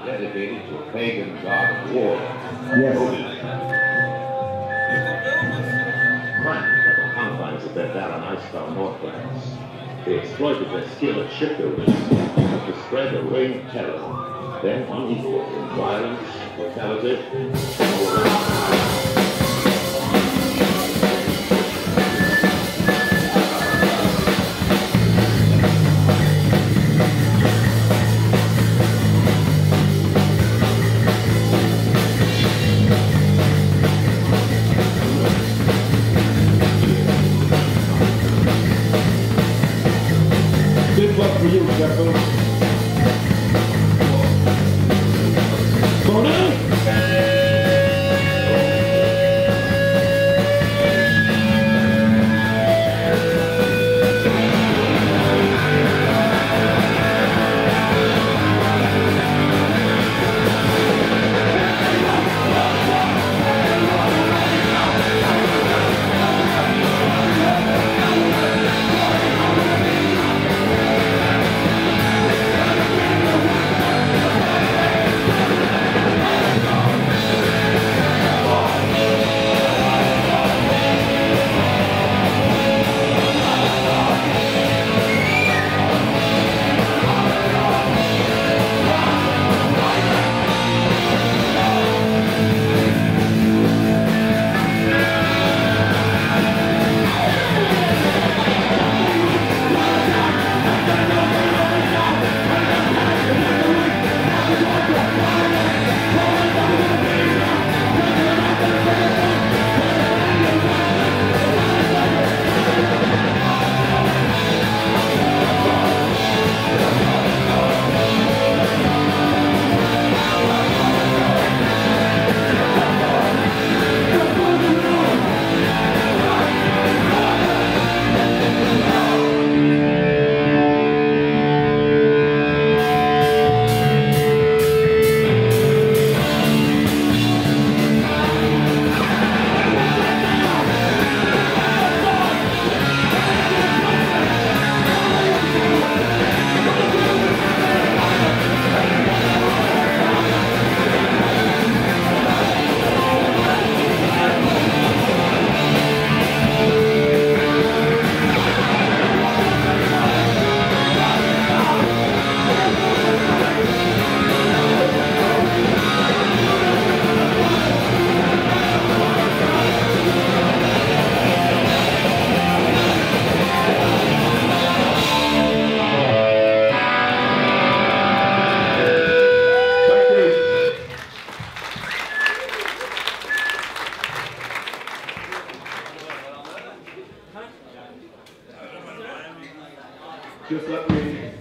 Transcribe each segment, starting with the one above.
dedicated to a pagan god of war. Yes. Cramped at the confines of their barren icebound northlands, they exploited their skill at shipbuilding to spread a reign of terror, then unequal in violence, brutality, and war. This one for you, Sheffield. Just let me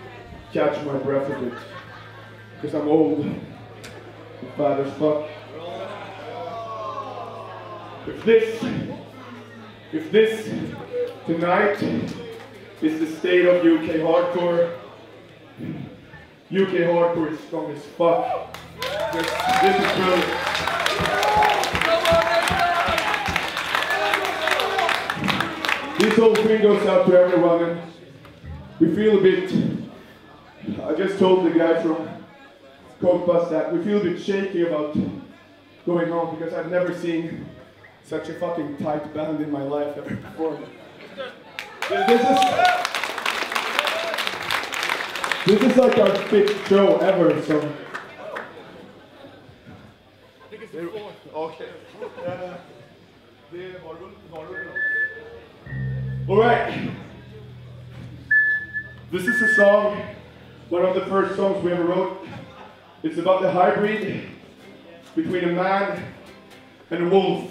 catch my breath a bit, because I'm old and fat as fuck. If this tonight is the state of UK hardcore, UK hardcore is strong as fuck. This is brilliant. This whole thing goes out to everyone, and we feel a bit, I just told the guy from Coke Bus that we feel a bit shaky about going on, because I've never seen such a fucking tight band in my life ever before. This is like our fifth show ever, so. I think it's the fourth. Okay. Alright. This is a song, one of the first songs we ever wrote. It's about the hybrid between a man and a wolf.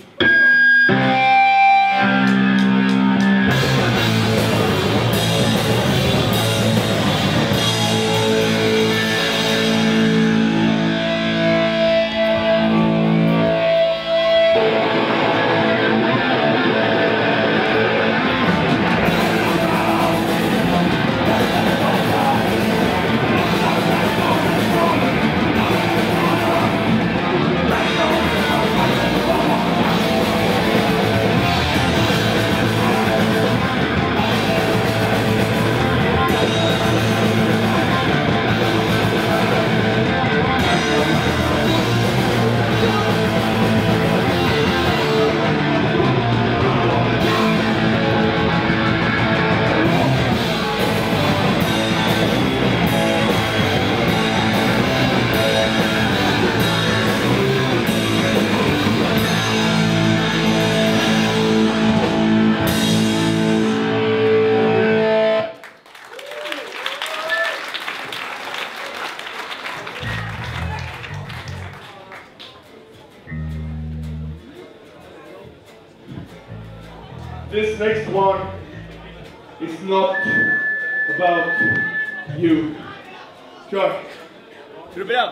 This next one is not about you. Kör! Är du beredd?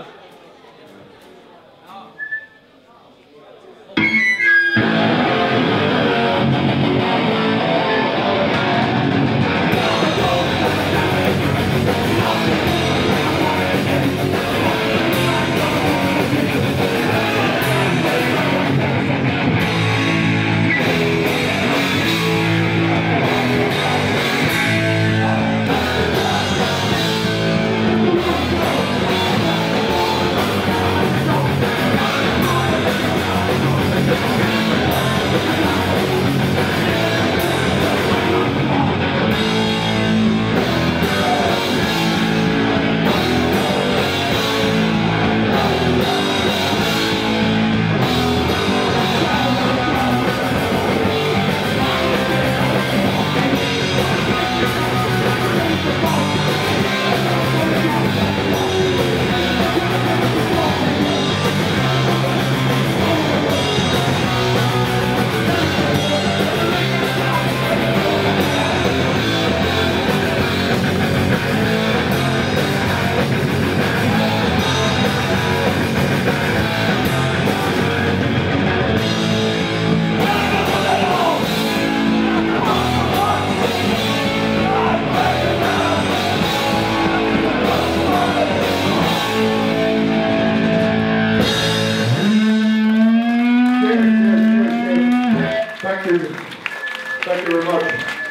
Thank you very much.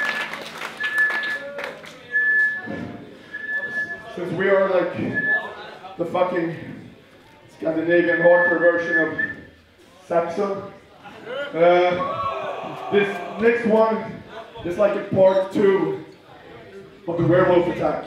Since we are like the fucking Scandinavian hardcore version of Saxon, this next one is like a part 2 of the werewolf attack.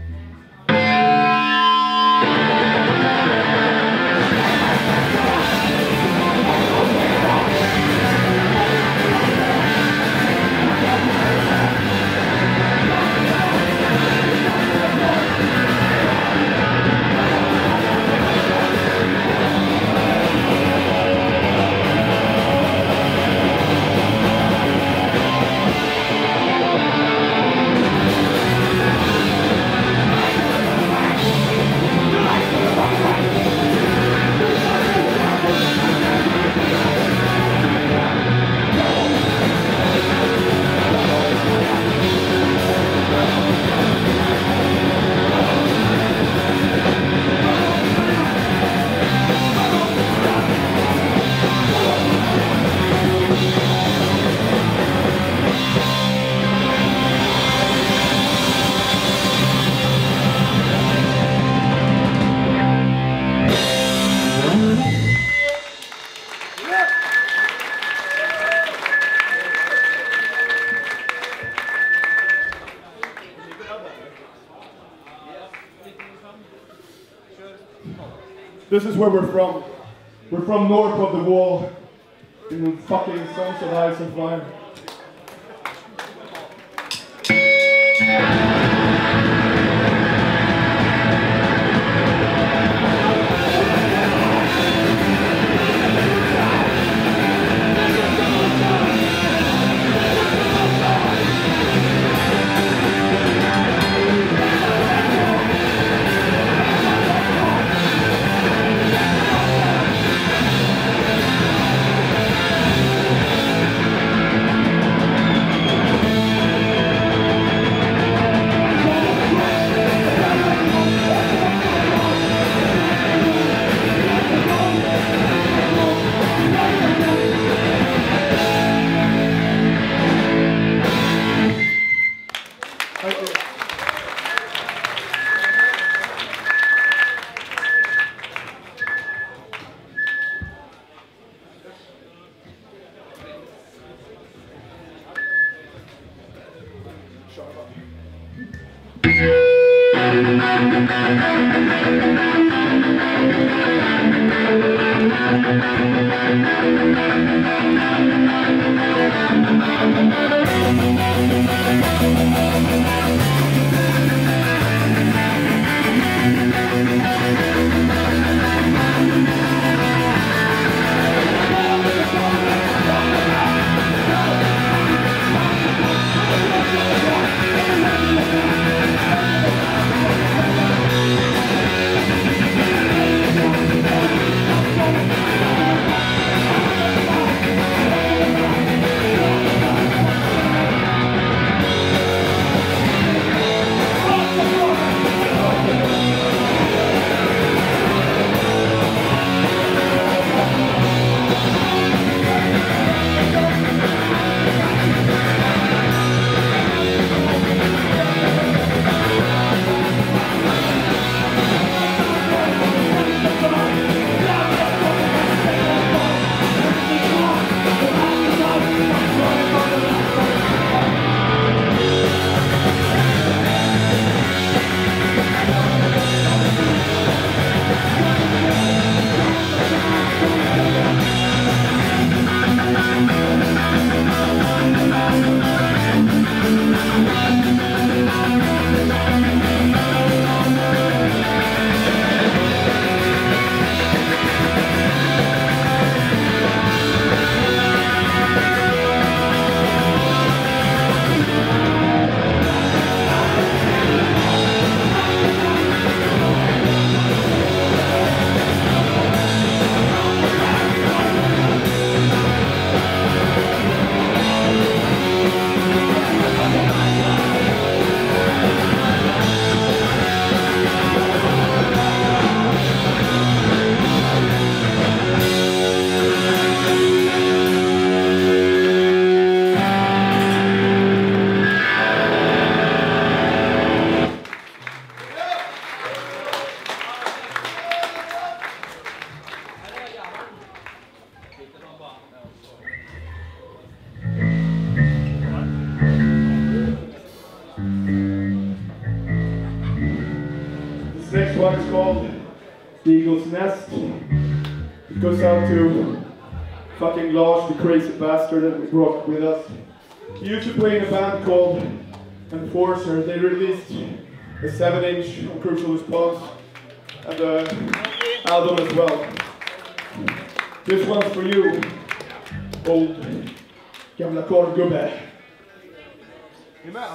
This is where we're from. We're from north of the wall, in the fucking Sons of Ice and Fire. called The Eagle's Nest. It goes out to fucking Lars, the crazy bastard that we brought with us. He used to play in a band called Enforcer. They released a 7-inch on Crucial Response and an album as well. This one's for you, old gamla korvgubbe. Är med?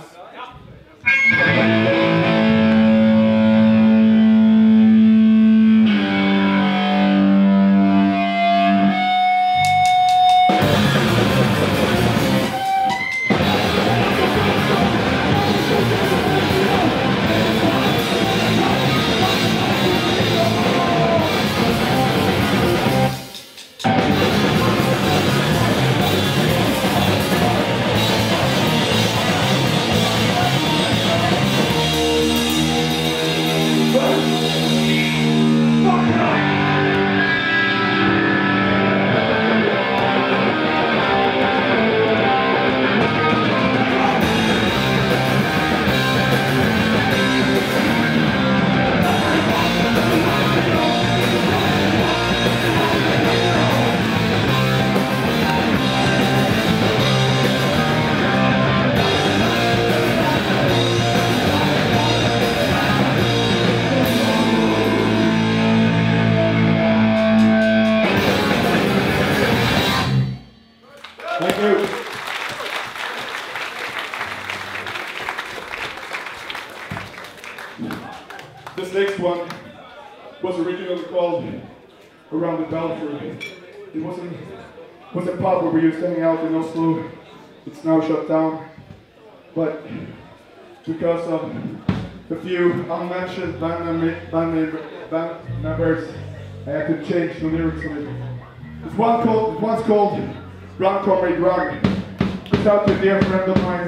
This next one was originally called Around the Belfry. It was a pub where we used to hang out in Oslo. It's now shut down. But because of a few unmentioned band members, I had to change the lyrics on it. One's called Run Comrade Run. It's out to a dear friend of mine.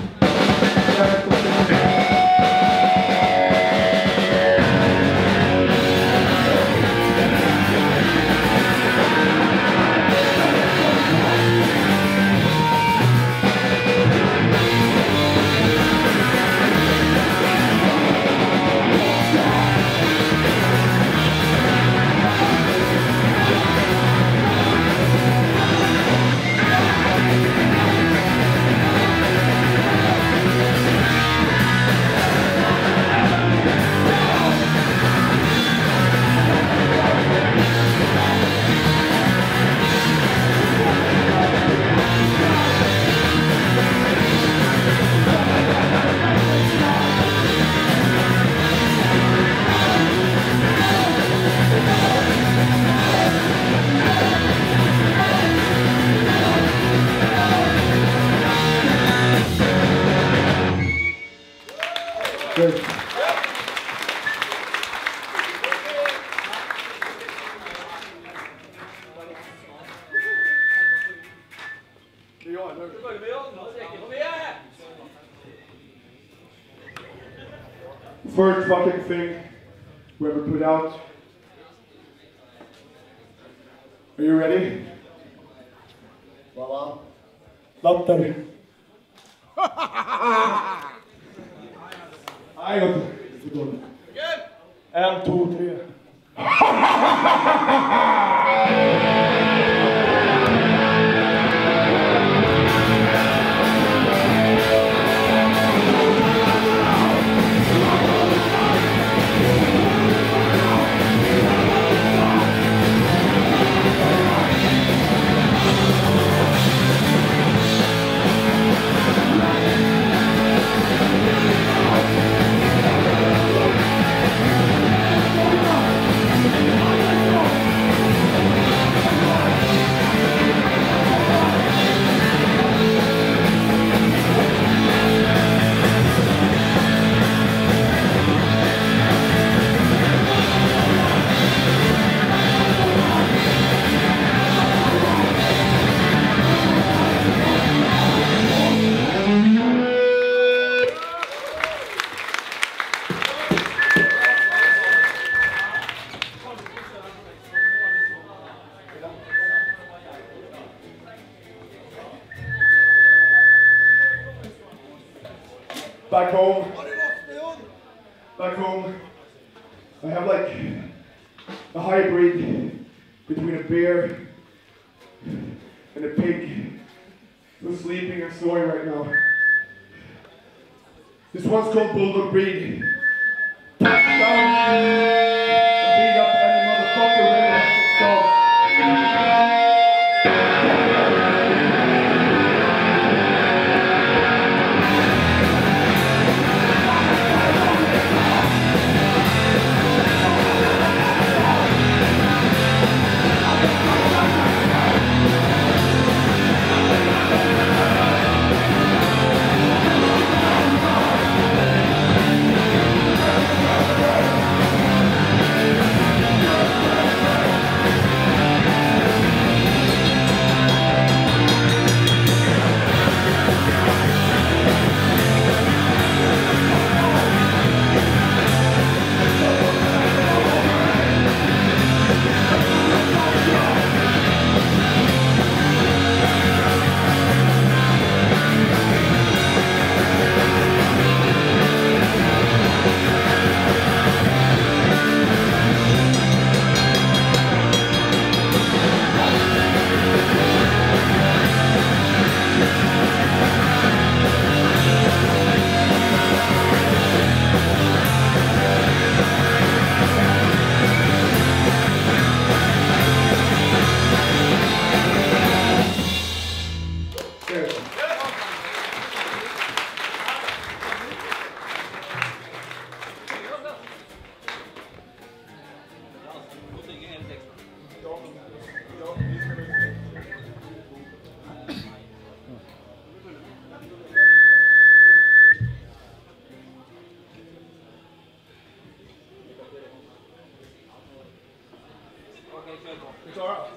First fucking thing we ever put out. Are you ready? Voilà. Latter. I got it. Good. 1, 2, 3. Back home, I have like a hybrid between a bear and a pig who's sleeping and snoring right now. This one's called Bulldog Breed. Touch down and beat up any motherfucker really wants to stop. It's all right.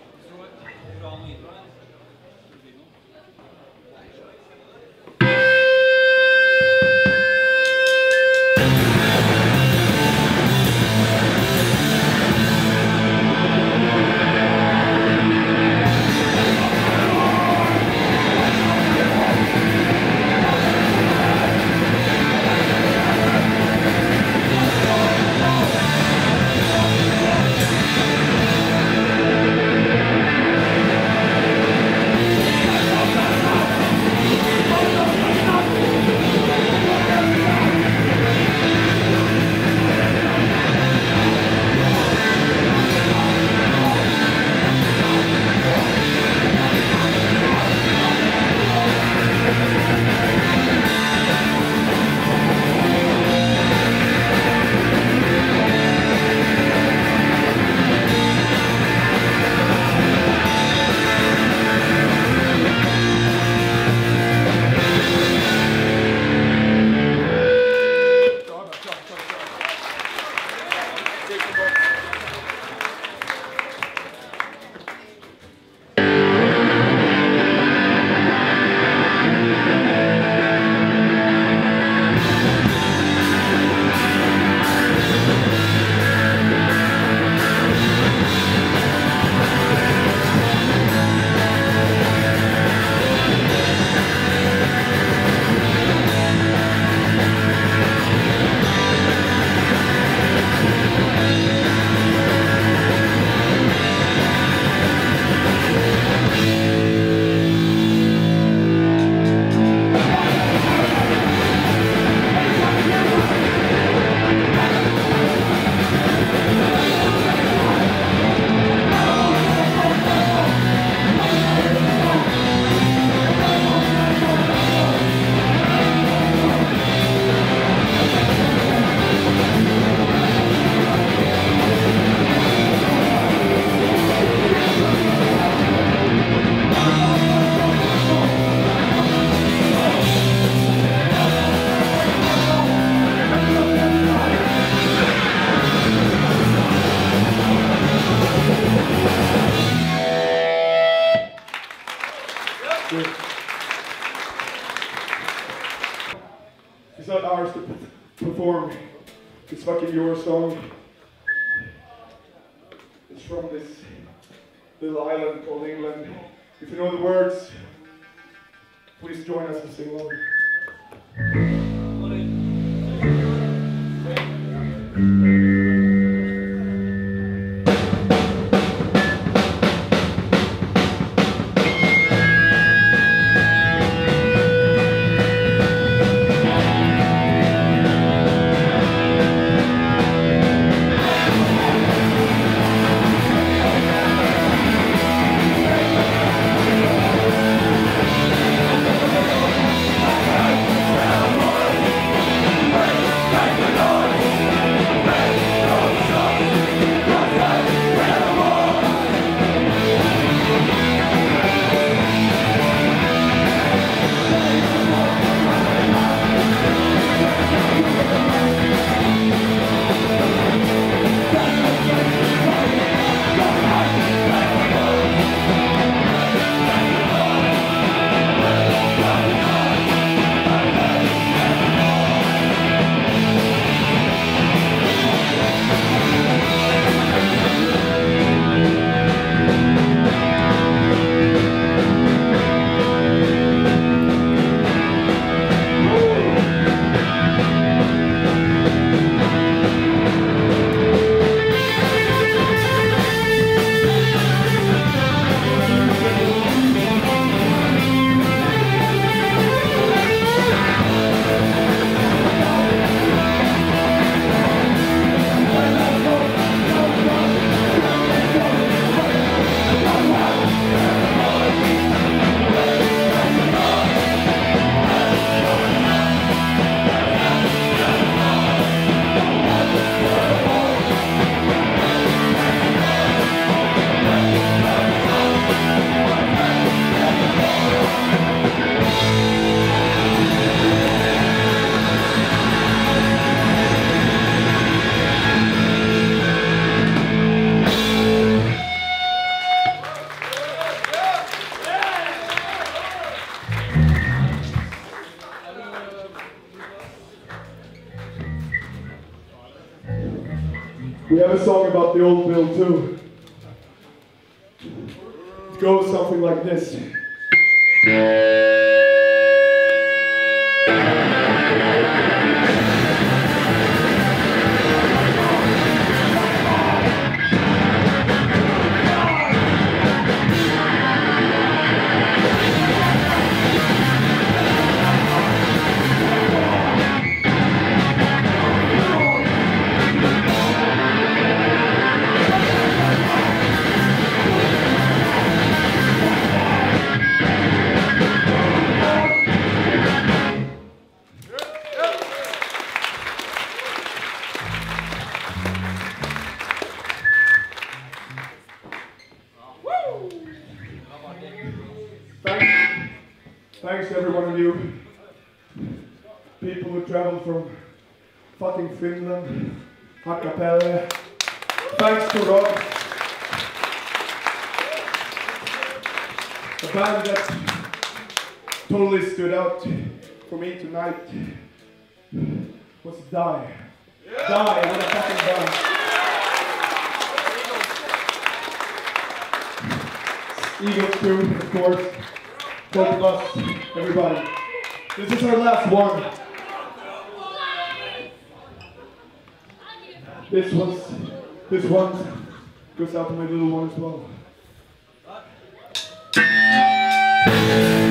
It's not ours to perform. It's fucking your song. It's from this little island called England. If you know the words, please join us and sing along. the old bill too. It goes something like this. Thanks to every one of you, people who traveled from fucking Finland, a cappella. Thanks to Rob, a band that totally stood out for me tonight was Die. Die, what a fucking band. Eagles too, of course. Both of us, everybody. This is our last one. This one goes out to my little one as well.